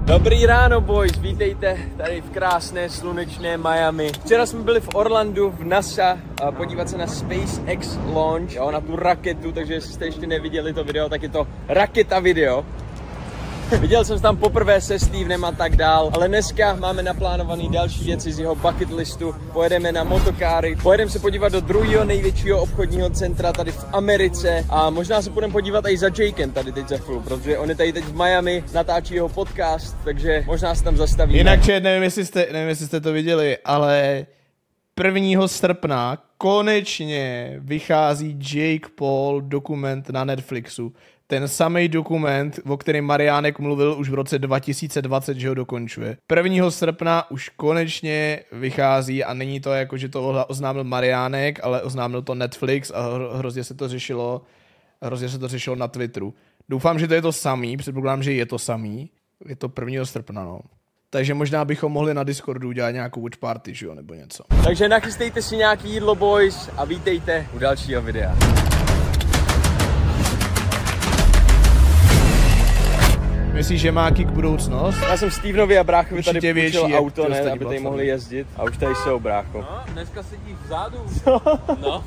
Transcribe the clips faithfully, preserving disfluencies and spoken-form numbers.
Dobrý ráno, boys, vítejte tady v krásné slunečné Miami. Včera jsme byli v Orlandu, v NASA, podívat se na SpaceX launch, jo, na tu raketu, takže jestli jste ještě neviděli to video, tak je to raketa video. Viděl jsem tam poprvé se Stevenem a tak dál, ale dneska máme naplánovaný další věci z jeho bucket listu. Pojedeme na motokáry, pojedeme se podívat do druhého největšího obchodního centra tady v Americe a možná se půjdeme podívat i za Jakem tady teď za chvíli, protože on je tady teď v Miami, natáčí jeho podcast, takže možná se tam zastavíme. Jinak, nevím, jestli jste, nevím, jestli jste to viděli, ale prvního srpna konečně vychází Jake Paul dokument na Netflixu. Ten samý dokument, o kterém Mariánek mluvil už v roce dva tisíce dvacet, že ho dokončuje. prvního srpna už konečně vychází a není to jako, že to oznámil Mariánek, ale oznámil to Netflix a hrozně se to řešilo, hrozně se to řešilo na Twitteru. Doufám, že to je to samý, předpokládám, že je to samý. Je to prvního srpna, no. Takže možná bychom mohli na Discordu udělat nějakou watch party, že jo, nebo něco. Takže nachystejte si nějaký jídlo, boys, a vítejte u dalšího videa. Myslíš, že má kick budoucnost? Já jsem Stevenovi a bráchovi určitě tady půjčil auto, ne, aby tady platformy. mohli jezdit. A už tady jsou, brácho. No, dneska sedí vzadu. Co? No.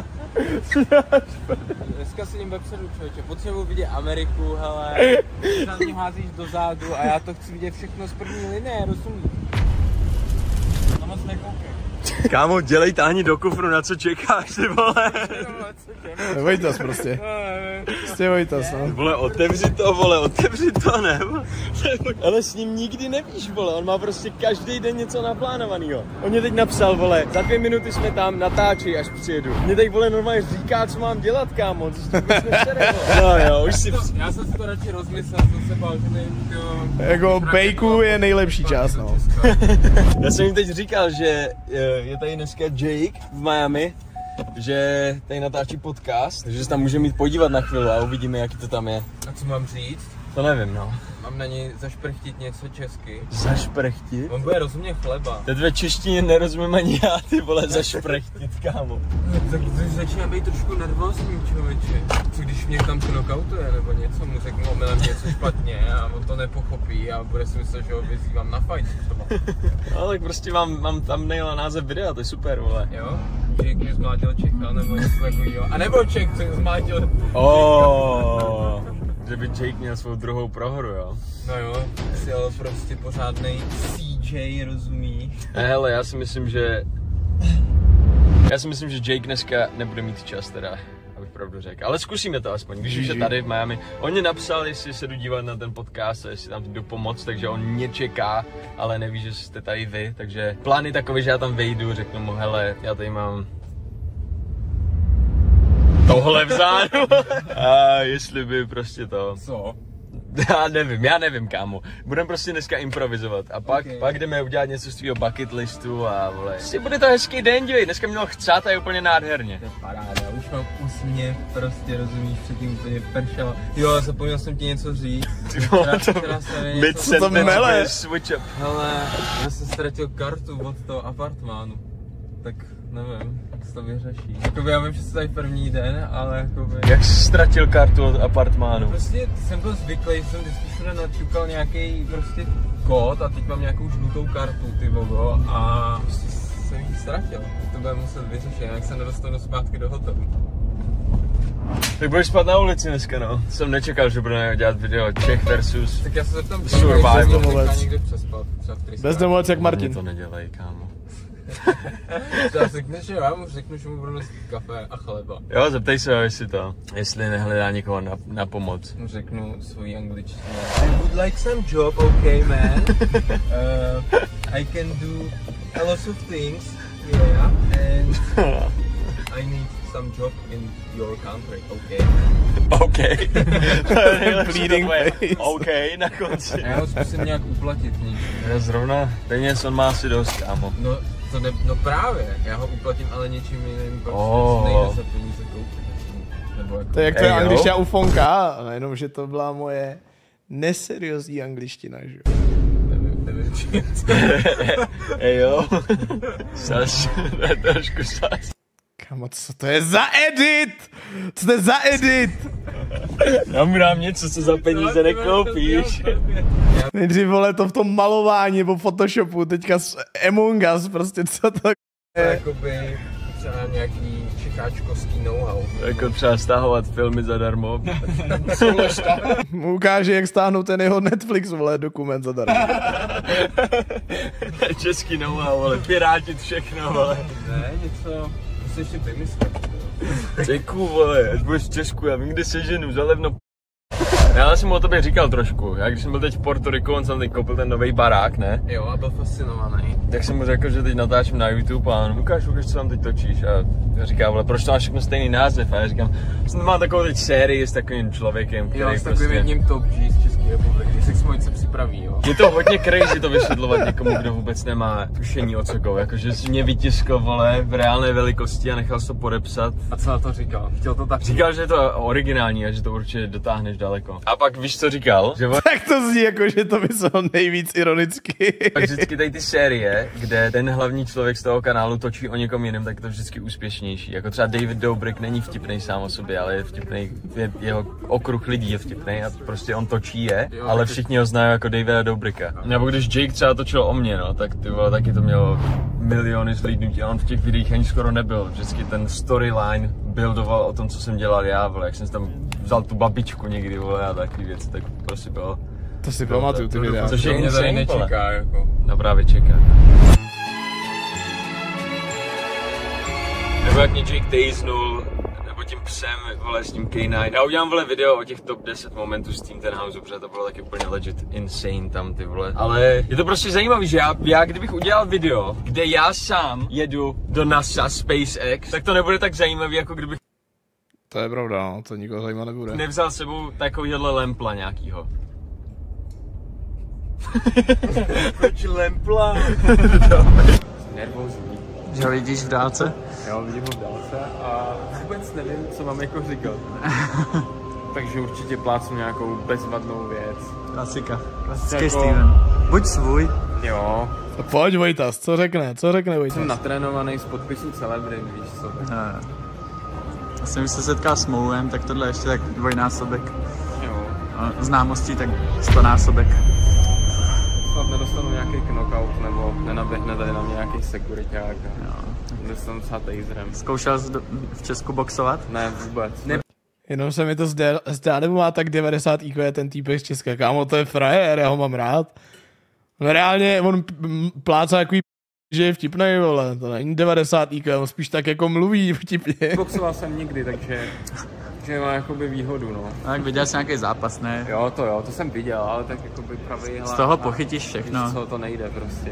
Dneska sedím vepředu, člověče. Potřebuji vidět Ameriku, hele. Ty na mě házíš do zádu a já to chci vidět všechno z první linie, rozumíš? No moc nekoukej. Kámo, dělej, táhni do kufru, na co čekáš, ty vole. Vojtas prostě. Prostě Vojtas, no. Vole, otevři to, vole, otevři to, ne? Ale s ním nikdy nevíš, vole, on má prostě každý den něco naplánovanýho. On mě teď napsal, vole, za dvě minuty jsme tam, natáčej, až přijedu. Mě teď, vole, normálně říká, co mám dělat, kámo, co to vůbec nesere, vole. No jo, už si... Já jsem si to radši rozmyslel, jsem se bál, že nevím, jo... Jako bejku je nejlepší část, no. Já jsem jim teď říkal, že je tady dneska Jake v Miami, že tady natáčí podcast, takže se tam můžeme jít podívat na chvíli a uvidíme, jaký to tam je. A co mám říct? To nevím, no. Mám na něj zašprchtit něco česky. Zašprechtit? On bude rozumět chleba. Teď ve češtině nerozumím ani já, ty vole, zašprechtit, kámo. Tak to začíná být trošku nervózní, člověče. Co když mě tam knockoutuje nebo něco, mu řeknu omylem něco špatně a on to nepochopí a bude si myslet, že ho vyzývám na fight třeba. No tak prostě mám, mám tam nejla název videa, to je super, vole. Jo? Jake mě zmlátil Čecha nebo něco takového. A nebo Čech, co zmlátil... Oh, že by Jake měl svou druhou prohru, jo? No jo, jsi ale prostě pořádnej C J, rozumíš? Hele, já si myslím, že... Já si myslím, že Jake dneska nebude mít čas teda, abych pravdu řekl. Ale zkusíme to aspoň, když už je tady v Miami. On mě napsal, jestli se jdu dívat na ten podcast a jestli tam jdu pomoct, takže on mě čeká, ale neví, že jste tady vy. Takže plán je takový, že já tam vejdu, řeknu mu, hele, já tady mám... tohle vzádu. A jestli by prostě to... Co? Já nevím, já nevím, kámo. Budeme prostě dneska improvizovat a pak, okay. pak jdeme udělat něco z tvýho bucket listu a vole. Prostě bude to hezký den, dívej, dneska mělo chcát a je úplně nádherně. To je paráda, už mám úsměv, prostě rozumíš, předtím úplně pršelo. Jo, zapomněl jsem ti něco říct. Ty vole, to mid sentence switch up. Hele, já jsem ztratil kartu od toho apartmánu, tak nevím, jak se to vyřeší. Jakoby já vím, že jsi tady první den, ale jakoby... Jak jsi ztratil kartu od apartmánu? Prostě jsem byl zvyklý, jsem vždycky všude naťukal nějaký prostě kód a teď mám nějakou žlutou kartu, ty vogo, a prostě jsem ji ztratil. To budeme muset vyřešit, jak se nedostanu zpátky do hotelu. Tak budeš spát na ulici dneska, no. Jsem nečekal, že budeme dělat video Čech versus... Tak já se zeptám, Survival. někde přespat, třeba v Tryskánu. Bezdomovec jak Martin. To nedělej, kámo. Já řekneš, že já mu řeknu, že mu budu nosit kafe a chleba. Jo, zeptej se ho, jestli to, jestli nehledá někoho na, na pomoc. Mu řeknu svoji angličtinu. I would like some job, okay man. uh, I can do a lot of things, yeah, and I need some job in your country, okay? Okay. Bleeding face. Okay, na konci. A já ho zkusím nějak uplatit ní. Já zrovna peněz on má asi dost, kámo. No, to ne, no právě, já ho uplatím, ale něčím jiným, protože Oh. nejde za peníze koupit. Nebo jako... To je jak to je Ej, jo. angličtina u Fonka, a jenom, že to byla moje neseriózní angličtina, že jo. Nevím, nevím, či Ej jo. Sas, trošku sas. Kamo, co to je za edit? Co to je za edit? Já mu dám něco, co za peníze nekoupíš. Nejdřív, vole, to v tom malování nebo Photoshopu, teďka s Among Us, prostě co to To je jakoby třeba nějaký čekáčkovský know-how. Jako třeba stahovat filmy zadarmo. mu ukáže, jak stáhnout ten jeho Netflix, vole, dokument zadarmo. Český know-how, vole, pirátit všechno, vole. Ne, něco, to se ještě vymyslet. Děkuju, vole, až budeš v Česku, já vím, kde seženu, za levno. Já jsem mu o tobě říkal trošku, já když jsem byl teď v Porto Rico, on jsem teď koupil ten nový barák, ne? Jo, a byl fascinovaný. Tak jsem mu řekl, že teď natáčím na YouTube a on, ukáž, ukáž, co tam teď točíš. A říká, vole, proč to máš všechno stejný název? A já říkám, jsem má takovou teď sérii s takovým člověkem, který Jo, s prostě... takovým jedním top G z České republiky, Sex Mojit se připraví, jo. Je to hodně crazy to vysvětlovat někomu, kdo vůbec nemá tušení o cokoliv, jakože si mě vytiskl, vole, v reálné velikosti a nechal si to podepsat. A co na to říkal? Chtěl to tak? Říkal, že je to originální a že to určitě dotáhneš daleko. A pak víš, co říkal? Že on... Tak to zní jako, že to myslel nejvíc ironicky. Tak vždycky tady ty série, kde ten hlavní člověk z toho kanálu točí o někom jiném, tak je to vždycky úspěšnější. Jako třeba David Dobrik není vtipnej sám o sobě, ale je vtipnej, je, jeho okruh lidí je vtipnej a prostě on točí je, jo, ale všichni ho znají jako Davida Dobrika. Nebo když Jake třeba točil o mě, no, tak ty vole, taky to mělo miliony zhlídnutí a on v těch videích ani skoro nebyl. Vždycky ten storyline buildoval o tom, co jsem dělal já, vole, jak jsem si tam vzal tu babičku někdy, vole, a takový věci, tak prostě bylo. To si pamatuju, ty videa. Což je mě tady insane, nečeká, jako. No právě čeká. Nebo jak mě Jake taznul, nebo tím psem, vole, s tím K devět. Já udělám, vole, video o těch top deset momentů s tím Tenhouse, protože to bylo taky úplně legit insane tam, ty vole. Ale je to prostě zajímavý, že já, já kdybych udělal video, kde já sám jedu do NASA SpaceX, tak to nebude tak zajímavý, jako kdybych To je pravda, no, to nikoho zajímat nebude. nevzal s sebou takovýhle lempla nějakýho. Proč lempla? Nervózní. Že ho vidíš v dálce? Jo, vidím ho v dálce a vůbec nevím, co mám jako říkat. Takže určitě plácnu nějakou bezvadnou věc. Klasika. Klasický Jako- Steven. Buď svůj. Jo, Pojď Vojtas, co řekne, co řekne Vojtas? jsem natrénovaný z podpisu celebrit, víš co. Tak. No. Já jsem, když se setkal s Moulem, tak tohle ještě tak dvojnásobek. Jo, A známostí tak stonásobek. snad nedostanu nějaký knockout nebo nenaběhne tady na mě nějaký sekuriťák Jo. a dostanu třeba taserem. Zkoušel jsi do, v Česku boxovat? Ne, vůbec. Ne. Jenom se mi to zdá, zdá nebo má tak devadesát í kvé ten týpek z Česka. Kámo, to je frajer, já ho mám rád. No reálně, on p- m- plácá jako že je vtipnej, vole, to není devadesát í kvé, on spíš tak jako mluví vtipně. Boxoval jsem nikdy, takže že má jakoby výhodu, no. No, tak viděl jsi nějaký zápas, ne? Jo, to jo, to jsem viděl, ale tak jakoby pravý hlava. Z toho pochytíš všechno. Víš co, to nejde prostě.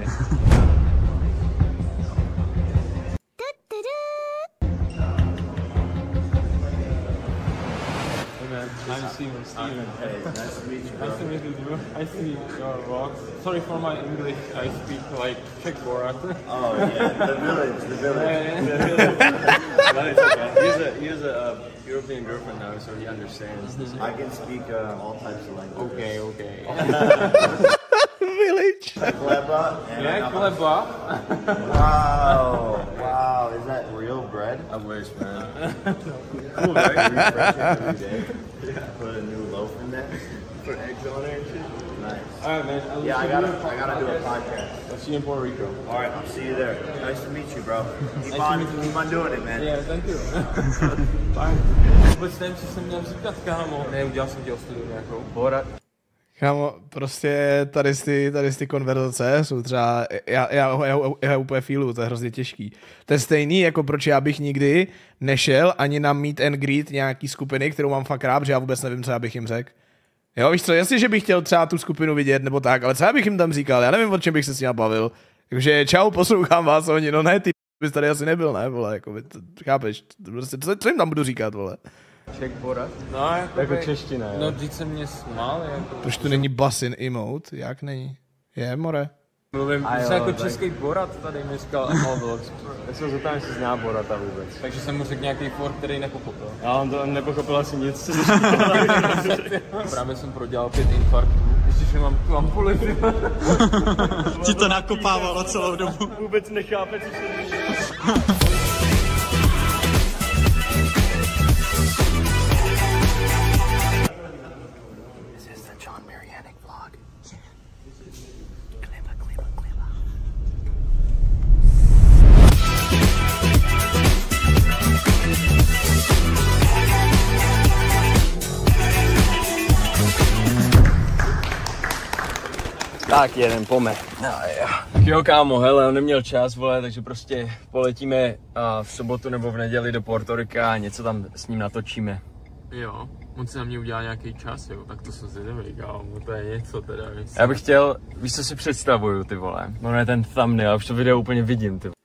I'm Steven. Steven. Hey, nice to meet you. Nice to meet you. I see your vlogs. Sorry for my English. I speak like Czech Borat. Oh yeah, the village, the village. No, it's okay. He has a, he has a uh, European girlfriend now, so he understands this. I can speak uh, all types of languages. Okay, okay. Village. Chleba and Yeah, chleba. wow, wow, is that real bread? I wish, man. Cool, right? Refresh it every day. Put a new loaf in there. Put eggs on it and shit. Nice. Alright, man. I'll Yeah, I see gotta, you. I gotta do a podcast. I'll see you in Puerto Rico. All right, I'll see you there. Nice to meet you, bro. Keep to on, meet you. keep on doing it, man. Yeah, thank you. Bye. Vůbec nevím, co jsem měl říkat, kámo. Ne, udělal jsem ti ostudu nějakou. Borat. Kámo, prostě tady ty, tady ty konverzace jsou třeba, já, já, já, já úplně feelu, to je hrozně těžký. To je stejný, jako proč já bych nikdy nešel ani na meet and greet nějaký skupiny, kterou mám fakt rád, že já vůbec nevím, co já bych jim řekl. Jo, víš co, jasně, že bych chtěl třeba tu skupinu vidět nebo tak, ale co já bych jim tam říkal, já nevím, o čem bych se s nimi bavil. Takže čau, poslouchám vás, oni, no ne, ty bys tady asi nebyl, ne, vole, jako, ty, chápeš, prostě, co, co jim tam budu říkat, vole. Czech Borat? No, jako, Jako čeština, jo. No, vždyť se mě smál, jako. Proč tu není basin emote, jak není? Je, more. Mluvím, A ty jo, jsi jako tak- český Borat tady mi říkal Amal Vlogs. Já jsem zeptal, jestli zná Borata vůbec. Takže jsem mu řekl nějaký for, který nepochopil. Já on to nepochopil asi nic. Právě jsem prodělal pět infarktů. Ještě, že mám tu ampuli. Ti to nakopávalo celou dobu. Vůbec nechápe, co se děje. Tak jeden, pome. No, jo. Tak jo, kámo, hele, on neměl čas, vole, takže prostě poletíme uh, v sobotu nebo v neděli do Portorika a něco tam s ním natočíme. Jo, on si na mě udělá nějaký čas, jo, tak to jsem zvědavý, kámo, to je něco teda. Myslím. Já bych chtěl, víš, co si představuju, ty vole. Ono je ten thumbnail, já už to video úplně vidím, ty vole.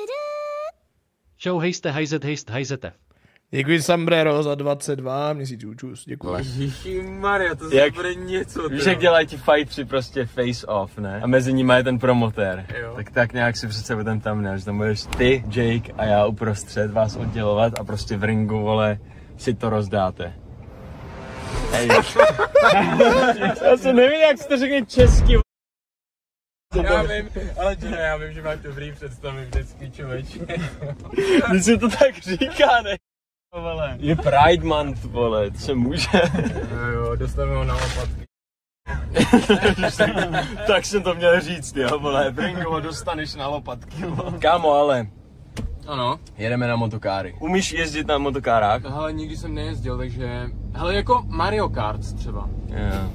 Show hejste, hajzet, hejst, hajzete. Děkuji Sombrero za dvacet dva měsíců, čus, děkuji. Ježišimarja, to Jak- bude něco. Víš, teda. jak dělají ti fightři prostě face off, ne? A mezi nimi je ten promotér. Jo. Tak tak nějak si představuji ten thumbnail, že tam budeš ty, Jake a já uprostřed vás oddělovat a prostě v ringu, vole, si to rozdáte. Hej. Já se nevím, jak se to řekne česky. Já vím, ale Gino, já vím, že máš dobrý představy vždycky, člověče. Když se to tak říká, ne? Vole. Je Pride Month, vole, to se může. Jo, jo, dostaneme ho na lopatky. Tak jsem to měl říct, jo, vole, v ringu ho dostaneš na lopatky, vole. Kámo, ale Ano. jedeme na motokáry. Umíš jezdit na motokárách? Hele, nikdy jsem nejezdil, takže... Hele, jako Mario Kart třeba. Jo.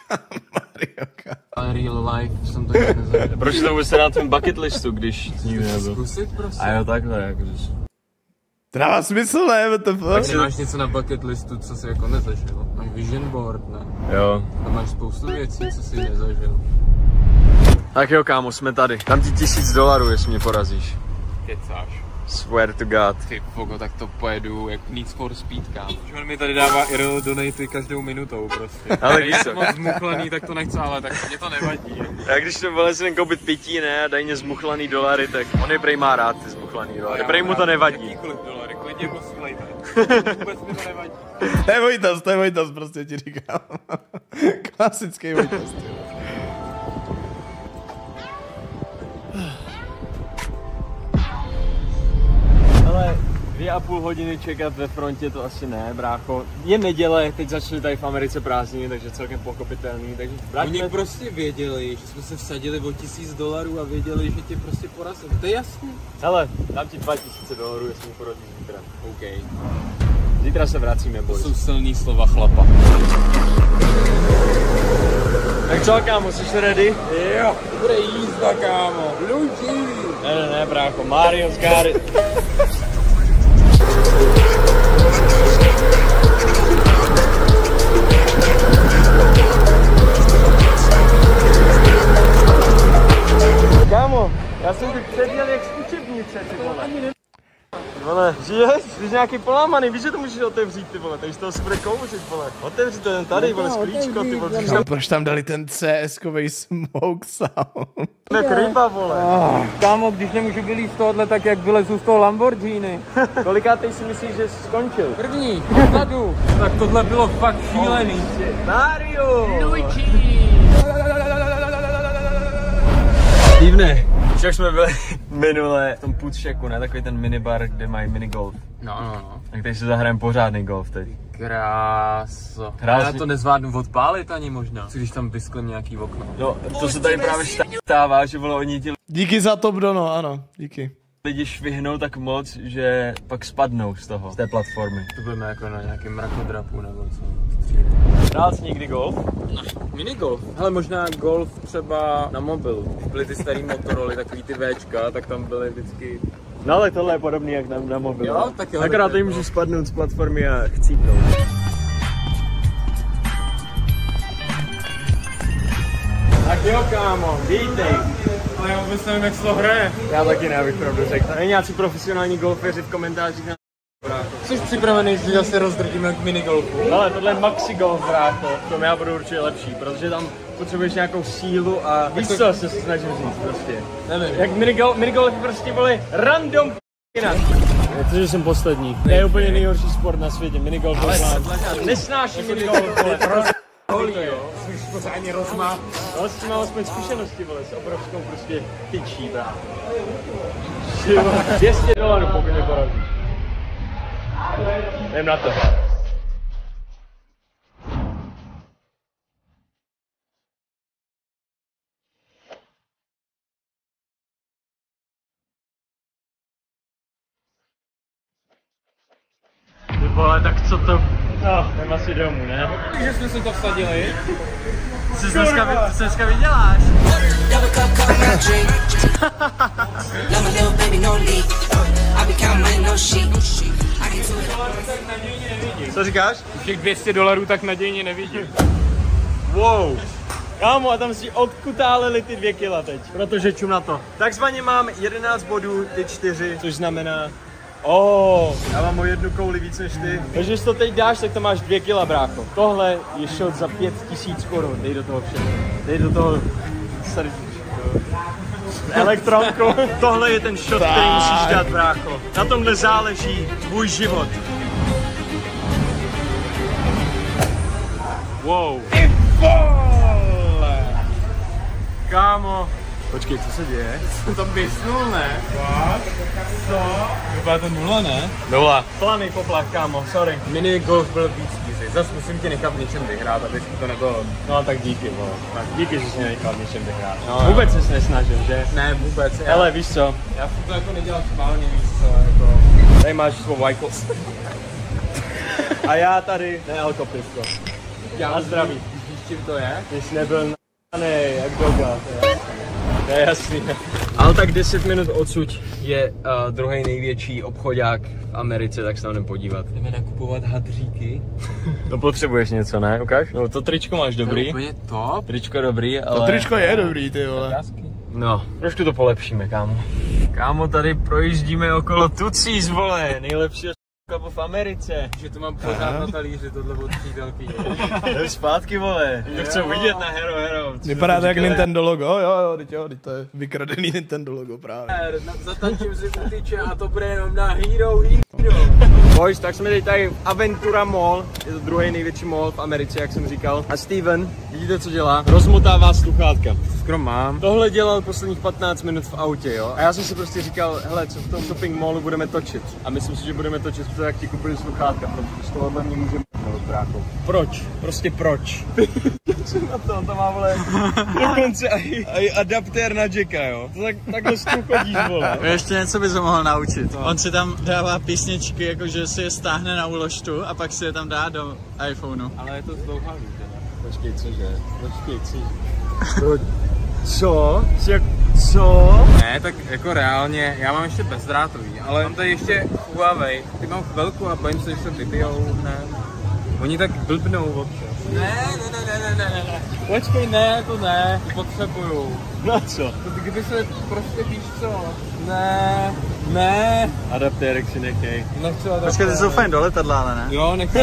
Ale real life jsem to nikdy nezažil. Proč to vůbec na tvém bucket listu, když nikdy nebyl? Zkusit, prosím. A jo, takhle, jakože. To dává smysl, ne? W T F? Takže máš něco na bucket listu, co jsi jako nezažil. Máš vision board, ne? Jo. Tam máš spoustu věcí, co jsi nezažil. Tak jo, kámo, jsme tady. Dám ti tisíc dolarů, jestli mě porazíš. Kecáš. Swear to God. Ty fogo, tak to pojedu jak Need for Speed, kámo. On mi tady dává irrel donaty každou minutou prostě. Ale víš já co? jsem moc zmuchlaný, tak to nechci, ale tak mě to nevadí. Já když to vole si koupit pití, ne, a dají mě zmuchlaný dolary, tak on je prej má rád ty zmuchlaný dolary. Prej mu to nevadí. Jakýkoliv dolary, klidně posílejte. Vůbec mi to nevadí. To je Vojtas, to je Vojtas, prostě ti říkám. Klasický Vojtas. Ale dvě a půl hodiny čekat ve frontě to asi ne, brácho. Je neděle, teď začaly tady v Americe prázdniny, takže celkem pochopitelný, takže Oni vraťme. prostě věděli, že jsme se vsadili o tisíc dolarů a věděli, že tě prostě porazím. To je jasný. Hele, dám ti dva tisíce dolarů, jestli mi porodíš zítra. OK. Zítra se vracíme, To boys. jsou silný slova chlapa. Tak co, kámo, jsi ready? Jo, bude jízda, kámo. Lučí. Ne, ne, ne, brácho, Mario Skary. Kámo, já jsem teď předjel jak z učebnice, ty vole. Vole, žiješ? Jsi nějaký polámaný, víš, že to můžeš otevřít, ty vole, takže z toho se bude kouřit, vole. Otevři to jen tady, vole, sklíčko, ty vole, No, proč tam dali ten C-skovej smoke sound? jak ryba, vole. Kámo, když nemůžu vylít z tohohle, tak jak vylezu z toho Lamborghini. Kolikátej si myslíš, že jsi skončil? První, vzadu. Tak tohle bylo fakt šílený. Mario! Divné. Však jsme byli minule v tom Putšeku, ne? Takový ten minibar, kde mají minigolf. No, no, no. Tak teď si zahrajeme pořádný golf teď. Kráso. Krásný. Já to nezvládnu odpálit ani možná. Co když tam vysklem nějaký okno. No, to se tady právě stává, že vole, oni ti Díky za top dono, ano, díky. lidi švihnou tak moc, že pak spadnou z toho, z té platformy. To budeme jako na nějakém mrakodrapu nebo co. Hrál jsi někdy golf? Minigolf. Hele, možná golf třeba na mobil. Když byly ty starý Motorola, takový ty Včka, tak tam byly vždycky... No ale tohle je podobný jak na, na mobilu. Jo, tak jo, Akorát tak tady jo. můžu spadnout z platformy a chcípnout. Tak jo, kámo, vítej. Ale já vůbec nevím, jak se to hraje. Já taky ne, abych pravdu řekl. Není nějací profesionální golfeři v komentářích na... Jsi připravený, že zase rozdrtíme k minigolfu? Ale tohle je maxi golf, brácho. V tom já budu určitě lepší, protože tam potřebuješ nějakou sílu a víš to- co se snažím říct prostě. Nevím. Jak minigolf, minigolf prostě vole random jinak. Protože jsem poslední. To je úplně nejhorší sport na světě, minigolf. Nesnáším minigolf, vole. Holí, jo. Jsi pořádně rozmá. Ale s tím mám aspoň zkušenosti, vole, s obrovskou prostě tyčí, brácho. dvě stě dolarů, pokud mě porazíš. Jdem na to. Ty vole, tak co to No, jdem asi domů, ne? Takže jsme si to vsadili. Co jsi dneska, co dneska vyděláš? Co říkáš? Už těch dvě stě dolarů tak nadějně nevidím. Wow. Kámo, a tam si odkutáleli ty dvě kila teď. Protože čum na to. Takzvaně mám jedenáct bodů, ty čtyři, což znamená... Oh, já mám o jednu kouli víc než ty. Takže když to teď dáš, tak to máš dvě kila, brácho. Tohle je shot za pět tisíc korun. Dej do toho všechno. Dej do toho srdíčko. Elektronku. Tohle je ten shot, který musíš dát, brácho. Na tomhle záleží tvůj život. Wow. Ty vole! Kámo. Počkej, co se děje? Jsem tam bysnul, ne? What? Co? Vypadá to nula, ne? Nula. Planý poplach, kámo, sorry. Mini golf byl víc easy. Zas musím tě nechat v něčem vyhrát, aby to nebylo. No tak díky, vole. Tak díky, že jsi mě nechal v něčem vyhrát. No, vůbec jsi nesnažil, že? Ne, vůbec. Já... Hele, víš co? Já to jako nedělám schválně, víš co, jako... Tady máš svou vajku. A já tady nealkopivko. A zdraví. Víš, čím to je? Když nebyl na***nej, jak doga. To je jasný. Ale tak deset minut odsud je uh, druhý největší obchodák v Americe, tak se tam jdem podívat. Jdeme nakupovat hadříky. To potřebuješ něco, ne? Ukáž? No to tričko máš dobrý. To je úplně top. Tričko dobrý, ale... To tričko je dobrý, ty vole. No, trošku to polepšíme, kámo. Kámo, tady projíždíme okolo Tucíz, vole, nejlepšího v Americe. Že to mám pořád na talíři, tohle od přítelky. Jdem zpátky, vole. To chci vidět na Hero Hero. Vypadá to jak Nintendo logo, jo, jo, teď jo, teď to je vykradený Nintendo logo právě. Zatančím si utyče a to bude jenom na Hero Hero. Boys, tak jsme teď tady v Aventura Mall, je to druhý největší mall v Americe, jak jsem říkal. A Steven, vidíte, co dělá? Rozmotává sluchátka. Skrom mám. Tohle dělal posledních patnáct minut v autě, jo. A já jsem si prostě říkal, hele, co v tom shopping mallu budeme točit. A myslím si, že budeme točit, protože jak ti kupuju sluchátka, protože z tohohle mě můžeme brácho. Proč? Prostě proč? Co na to? To má, vole, dokonce aj, aj adaptér na jacka, jo. To tak, takhle s tím chodíš, vole. Ještě něco bys ho mohl naučit. No. On si tam dává písničky, jakože si je stáhne na úložtu a pak si je tam dá do iPhoneu. Ale je to zdlouhavý teda. Počkej, cože? Počkej, cože? Proč? Co? Jak, co? Ne, tak jako reálně, já mám ještě bezdrátový, ale mám tady ještě Huawei. Ty mám chvilku a bojím se, že se vybijou, ne? Oni tak blbnou občas. Ne, ne, ne, ne, ne, ne, ne. Počkej, ne, to ne, to potřebuju. Na co? To kdyby se prostě, víš co? Ne, ne. Adaptérek si nechej. Nechci adaptérek. Počkej, ty jsou fajn do letadla, ale ne? Jo, nechci.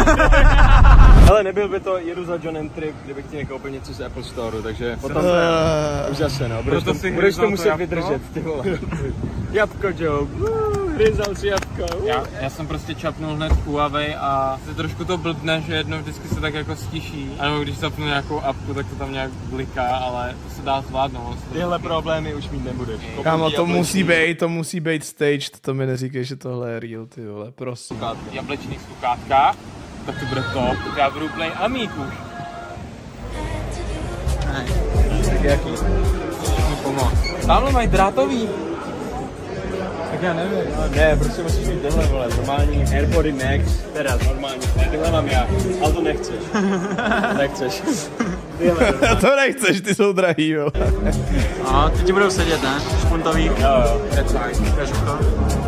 Ale nebyl by to jedu za Johnem trip, kdybych ti nekoupil něco z Apple Store, takže potom to je už zase, no. Budeš to, budeš to muset vydržet, ty vole. Jabko joke, hryzal si jabko. Já, já jsem prostě čapnul hned Huawei a se trošku to blbne, že jednou vždycky se tak jako stiší. A nebo když zapnu nějakou apku, tak to tam nějak bliká, ale to se dá zvládnout. Tyhle problémy už mít nebudeš. Kámo, to musí být, to musí být staged, to mi neříkej, že tohle je real, ty vole, prosím. Jablečný sluchátka. Tak to bude top. Já budu play Amík už. Ne. Tak jaký? Musíš mi pomoct. Tamhle mají drátový. Tak já nevím. No, ne, prostě musíš mít tohle, vole, normální AirPody Max. Teda normální, ne, tyhle mám já. Ale to nechceš. To nechceš. To nechceš, ty jsou drahý, jo. A ty ti budou sedět, ne? Špuntový. Jo, jo, that's fine. Ukaž ucho.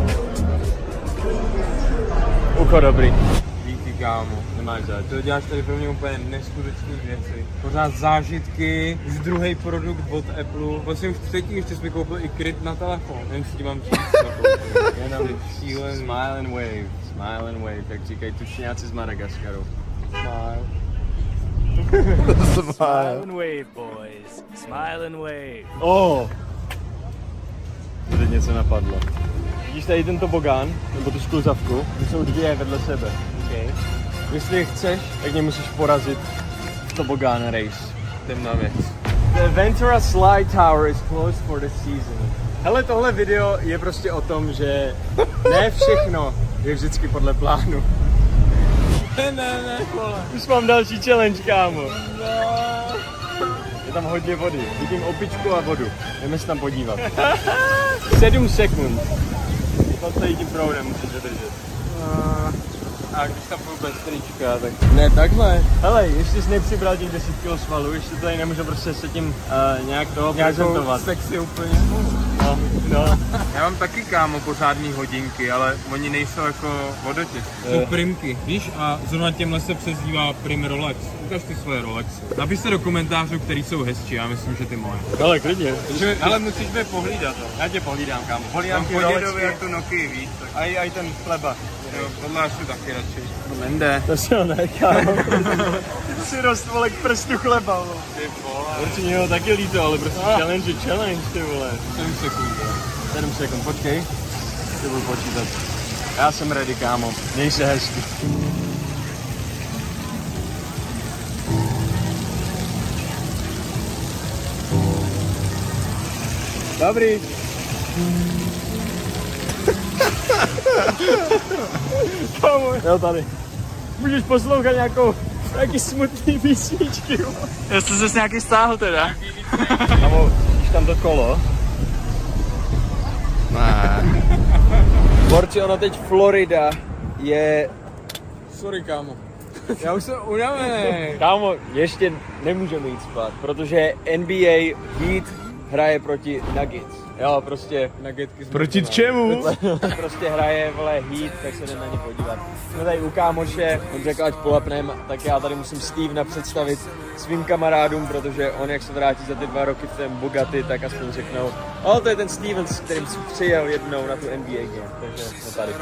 Ucho dobrý. Kámo, nemáš záž. To děláš tady pro mě úplně neskutečné věci. Pořád zážitky, už druhý produkt od Apple. Vlastně už třetí, ještě jsi mi koupil i kryt na telefon. Nevím, si ti mám říct, co koupil. Jenom cílen, smile and wave, smile and wave, jak říkají tučňáci z Madagaskaru. Smile. Smile and wave, boys. Smile and wave. Oh! To teď něco napadlo. Vidíš tady ten tobogán, nebo tu skluzavku? Ty jsou dvě vedle sebe. Okay. Jestli chceš, tak mě musíš porazit v tobogán race. Temná věc. The Ventura Slide Tower is closed for the season. Hele, tohle video je prostě o tom, že ne všechno je vždycky podle plánu. Ne, ne, ne, vole. Už mám další challenge, kámo. No. Je tam hodně vody. Vidím opičku a vodu. Jdeme se tam podívat. Sedm sekund. Pod tady tím proudem musíš vydržet. a když tam půjdu bez trička, tak... Ne, takhle. Hele, ještě jsi nepřibral těch deset kilo svalů, ještě tady nemůžu prostě se tím uh, nějak toho prezentovat. Sexy úplně. No, no. Já mám taky, kámo, pořádný hodinky, ale oni nejsou jako vodotěžké. Jsou primky, víš, a zrovna těmhle se přezdívá Prim Rolex. Ukaž ty svoje Rolexy. Napište do komentářů, který jsou hezčí, já myslím, že ty moje. Ale klidně. Takže, ale musíš mě pohlídat. Já tě pohlídám, kámo. Pohlídám ti Rolexy, jak tu Nokii, víš. Tak... A i ten chleba. Jo, tohle až tu taky radši. To nende. To si ho ne, kámo. Si rost, vole, k prstu chleba, vole. Ty vole. Určitě ho taky líto, ale prostě ah. challenge, challenge, ty vole. sedm sekund, jo. sedm sekund, počkej. Ty budu počítat. Já jsem ready, kámo. Měj se hezky. Dobrý. Kámo, jo tady. Můžeš poslouchat nějakou, nějaký smutný písničky, jo. Já jste se nějaký stáhl teda. Kámo, vidíš tam to kolo? Ne. Borci, ono teď Florida je... Sorry, kámo. Já už jsem unavený. Kámo, ještě nemůžeme jít spát, protože N B A Heat hraje proti Nuggets. Jo, prostě Nuggetky Proti čemu? prostě hraje, vole, Heat, tak se jdem na ně podívat. Jsme tady u kámoše, on řekl, ať polapnem, tak já tady musím Stevena představit svým kamarádům, protože on, jak se vrátí za ty dva roky v ten Bugatti, tak aspoň řeknou, ale to je ten Steven, s kterým jsem přijel jednou na tu N B A game, takže jsme tady.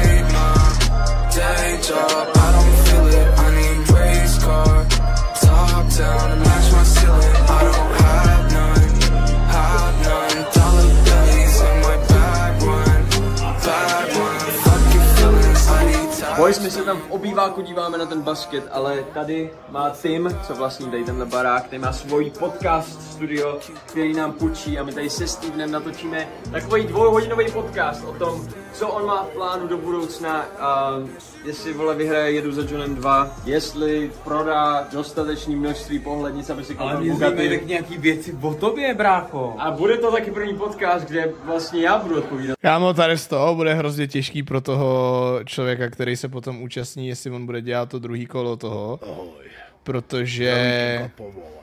Boys, my se tam v obýváku díváme na ten basket, ale tady má Tim, co vlastní tady tenhle barák, který má svůj podcast studio, který nám půjčí a my tady se Stevenem natočíme takový dvouhodinový podcast o tom, co on má v plánu do budoucna, a jestli, vole, vyhraje Jedu za Johnem dva, jestli prodá dostatečné množství pohlednic, aby si koupil Bugatti. Ale nějaký věci o tobě, brácho. A bude to taky první podcast, kde vlastně já budu odpovídat. Kámo, tady z toho bude hrozně těžký pro toho člověka, který se potom účastní, jestli on bude dělat to druhý kolo toho. Protože...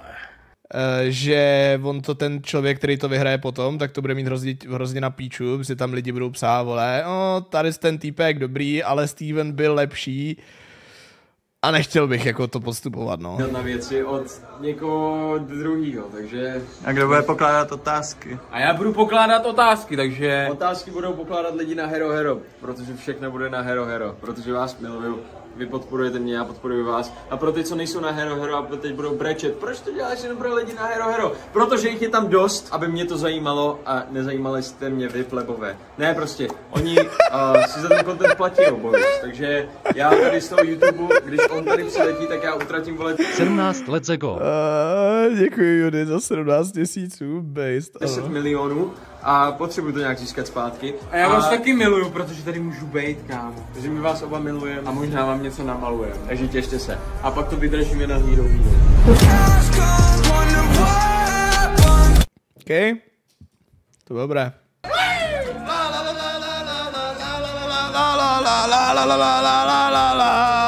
že on to ten člověk, který to vyhraje potom, tak to bude mít hrozně, hrozně na píču, protože tam lidi budou psát, vole, o, tady ten týpek dobrý, ale Steven byl lepší a nechtěl bych jako to postupovat, no. Na věci od někoho druhýho, takže... A kdo bude pokládat otázky? A já budu pokládat otázky, takže... Otázky budou pokládat lidi na Hero Hero, protože všechno bude na Hero Hero, protože vás miluju. Vy podporujete mě, já podporuji vás. A pro ty, co nejsou na Hero Hero a teď budou brečet, proč to děláš jenom pro lidi na Hero Hero? Protože jich je tam dost, aby mě to zajímalo a nezajímali jste mě vy plebové. Ne, prostě, oni uh, si za ten content platí, boys. Takže já tady z toho YouTube, když on tady přiletí, tak já utratím, vole, sedmnáct let ago. Uh, děkuji, Judy, za sedmnáct měsíců, based. deset milionů a potřebuji to nějak získat zpátky. A já vás a... taky miluju, protože tady můžu bejt, kámo. Takže my vás oba milujeme. A možná vám něco namalujeme. Takže těšte se. A pak to vydržíme na Hero Hero. OK. To dobré. La la la la la la la la la la la la la la la la la